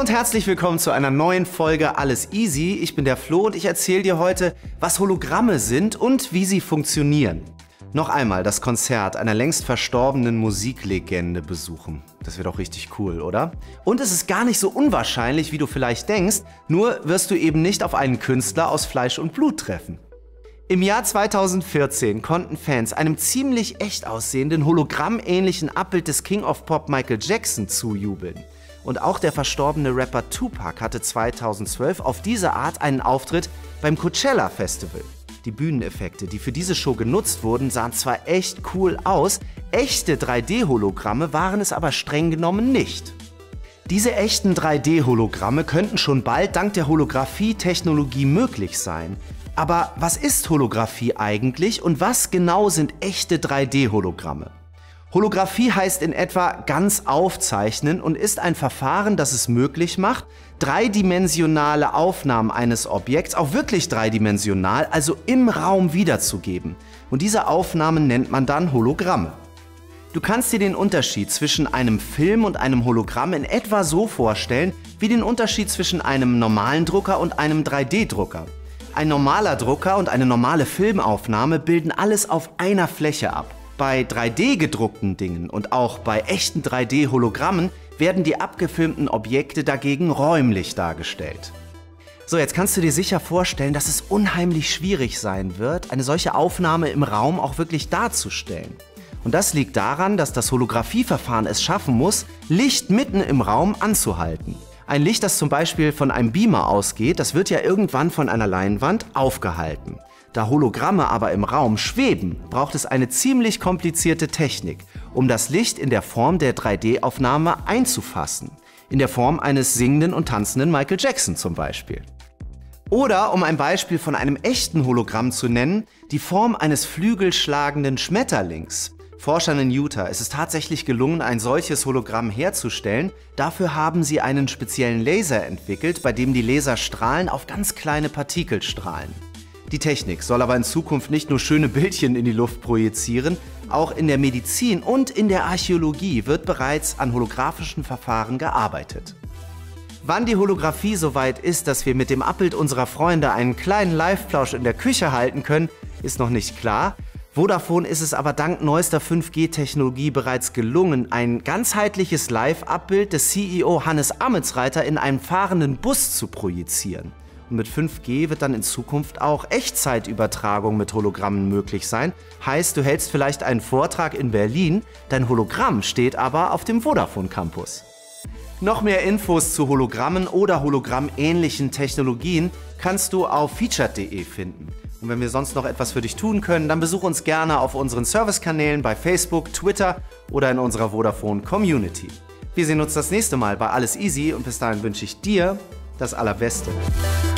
und herzlich willkommen zu einer neuen Folge Alles Easy. Ich bin der Flo und ich erzähle dir heute, was Hologramme sind und wie sie funktionieren. Noch einmal das Konzert einer längst verstorbenen Musiklegende besuchen. Das wird auch richtig cool, oder? Und es ist gar nicht so unwahrscheinlich, wie du vielleicht denkst, nur wirst du eben nicht auf einen Künstler aus Fleisch und Blut treffen. Im Jahr 2014 konnten Fans einem ziemlich echt aussehenden, hologrammähnlichen Abbild des King of Pop Michael Jackson zujubeln. Und auch der verstorbene Rapper Tupac hatte 2012 auf diese Art einen Auftritt beim Coachella Festival. Die Bühneneffekte, die für diese Show genutzt wurden, sahen zwar echt cool aus, echte 3D-Hologramme waren es aber streng genommen nicht. Diese echten 3D-Hologramme könnten schon bald dank der Holographie-Technologie möglich sein. Aber was ist Holographie eigentlich und was genau sind echte 3D-Hologramme? Holographie heißt in etwa ganz aufzeichnen und ist ein Verfahren, das es möglich macht, dreidimensionale Aufnahmen eines Objekts, auch wirklich dreidimensional, also im Raum wiederzugeben. Und diese Aufnahmen nennt man dann Hologramme. Du kannst dir den Unterschied zwischen einem Film und einem Hologramm in etwa so vorstellen, wie den Unterschied zwischen einem normalen Drucker und einem 3D-Drucker. Ein normaler Drucker und eine normale Filmaufnahme bilden alles auf einer Fläche ab. Bei 3D-gedruckten Dingen und auch bei echten 3D-Hologrammen werden die abgefilmten Objekte dagegen räumlich dargestellt. So, jetzt kannst du dir sicher vorstellen, dass es unheimlich schwierig sein wird, eine solche Aufnahme im Raum auch wirklich darzustellen. Und das liegt daran, dass das Holographieverfahren es schaffen muss, Licht mitten im Raum anzuhalten. Ein Licht, das zum Beispiel von einem Beamer ausgeht, das wird ja irgendwann von einer Leinwand aufgehalten. Da Hologramme aber im Raum schweben, braucht es eine ziemlich komplizierte Technik, um das Licht in der Form der 3D-Aufnahme einzufassen. In der Form eines singenden und tanzenden Michael Jackson zum Beispiel. Oder, um ein Beispiel von einem echten Hologramm zu nennen, die Form eines flügelschlagenden Schmetterlings. Forschern in Utah ist es tatsächlich gelungen, ein solches Hologramm herzustellen. Dafür haben sie einen speziellen Laser entwickelt, bei dem die Laserstrahlen auf ganz kleine Partikel strahlen. Die Technik soll aber in Zukunft nicht nur schöne Bildchen in die Luft projizieren, auch in der Medizin und in der Archäologie wird bereits an holographischen Verfahren gearbeitet. Wann die Holographie soweit ist, dass wir mit dem Abbild unserer Freunde einen kleinen Live-Plausch in der Küche halten können, ist noch nicht klar. Vodafone ist es aber dank neuester 5G-Technologie bereits gelungen, ein ganzheitliches Live-Abbild des CEO Hannes Ametsreiter in einem fahrenden Bus zu projizieren. Und mit 5G wird dann in Zukunft auch Echtzeitübertragung mit Hologrammen möglich sein. Heißt, du hältst vielleicht einen Vortrag in Berlin, dein Hologramm steht aber auf dem Vodafone Campus. Noch mehr Infos zu Hologrammen oder hologrammähnlichen Technologien kannst du auf featured.de finden. Und wenn wir sonst noch etwas für dich tun können, dann besuch uns gerne auf unseren Servicekanälen bei Facebook, Twitter oder in unserer Vodafone Community. Wir sehen uns das nächste Mal bei Alles Easy und bis dahin wünsche ich dir das Allerbeste.